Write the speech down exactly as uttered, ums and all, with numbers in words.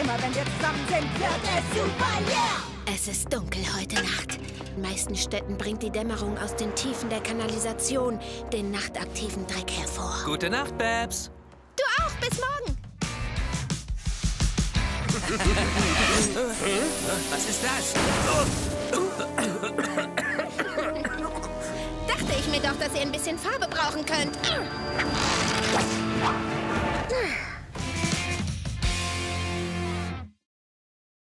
Immer wenn wir zusammen sind, wird es super, yeah! Es ist dunkel heute Nacht. In den meisten Städten bringt die Dämmerung aus den Tiefen der Kanalisation den nachtaktiven Dreck hervor. Gute Nacht, Babs. Du auch, bis morgen. Was ist das? Dachte ich mir doch, dass ihr ein bisschen Farbe brauchen könnt.